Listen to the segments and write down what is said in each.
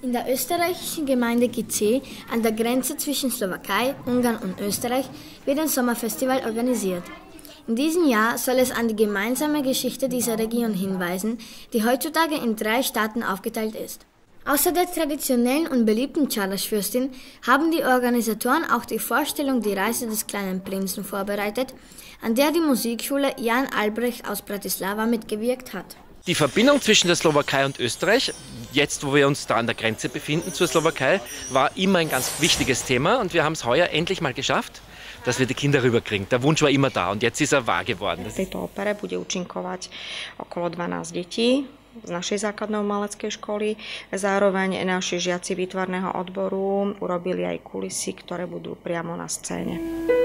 In der österreichischen Gemeinde Gice, an der Grenze zwischen Slowakei, Ungarn und Österreich, wird ein Sommerfestival organisiert. In diesem Jahr soll es an die gemeinsame Geschichte dieser Region hinweisen, die heutzutage in 3 Staaten aufgeteilt ist. Außer der traditionellen und beliebten Csalas-Fürstin haben die Organisatoren auch die Vorstellung Die Reise des kleinen Prinzen vorbereitet, an der die Musikschule Jan Albrecht aus Bratislava mitgewirkt hat. Die Verbindung zwischen der Slowakei und Österreich, jetzt wo wir uns da an der Grenze befinden zur Slowakei, war immer ein ganz wichtiges Thema und wir haben es heuer endlich mal geschafft, dass wir die Kinder rüberkriegen. Der Wunsch war immer da und jetzt ist er wahr geworden. V tejto opere bude účinkovať okolo 12 detí z našej základnej umeleckej školy. Zároveň naši žiaci výtvarného odboru urobili aj kulisy, ktoré budú priamo na scéne.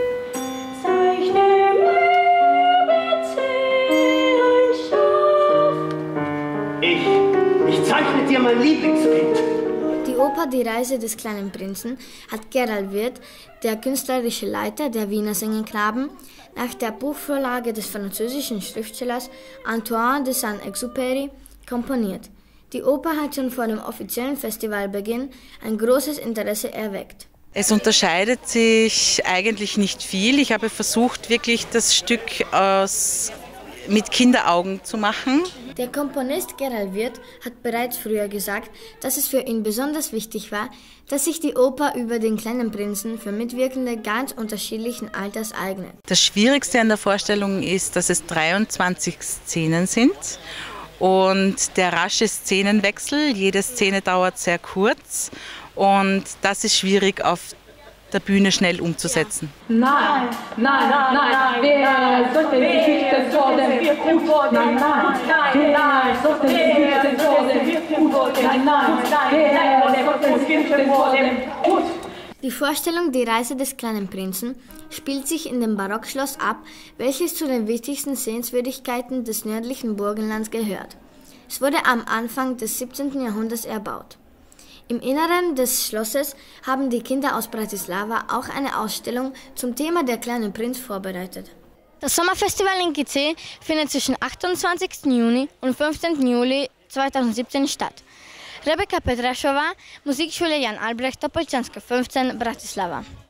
Ich zeichne dir mein Lieblingsbild. Die Oper Die Reise des kleinen Prinzen hat Gerald Wirth, der künstlerische Leiter der Wiener Sängerknaben, nach der Buchvorlage des französischen Schriftstellers Antoine de Saint-Exupéry komponiert. Die Oper hat schon vor dem offiziellen Festivalbeginn ein großes Interesse erweckt. Es unterscheidet sich eigentlich nicht viel. Ich habe versucht, wirklich das Stück mit Kinderaugen zu machen. Der Komponist Gerald Wirth hat bereits früher gesagt, dass es für ihn besonders wichtig war, dass sich die Oper über den kleinen Prinzen für Mitwirkende ganz unterschiedlichen Alters eignet. Das Schwierigste an der Vorstellung ist, dass es 23 Szenen sind und der rasche Szenenwechsel. Jede Szene dauert sehr kurz und das ist schwierig auf der Bühne schnell umzusetzen. Nein, nein, nein, wer sollte die Geschichte so denn gut? Nein, nein, wer sollte die Geschichte so denn gut? Nein, nein, wer sollte die Geschichte so denn gut? Die Vorstellung Die Reise des kleinen Prinzen spielt sich in dem Barockschloss ab, welches zu den wichtigsten Sehenswürdigkeiten des nördlichen Burgenlands gehört. Es wurde am Anfang des 17. Jahrhunderts erbaut. Im Inneren des Schlosses haben die Kinder aus Bratislava auch eine Ausstellung zum Thema Der kleine Prinz vorbereitet. Das Sommerfestival in Gice findet zwischen 28. Juni und 15. Juli 2017 statt. Rebeka Petrašová, Musikschule Jan Albrecht, Topolčanska 15, Bratislava.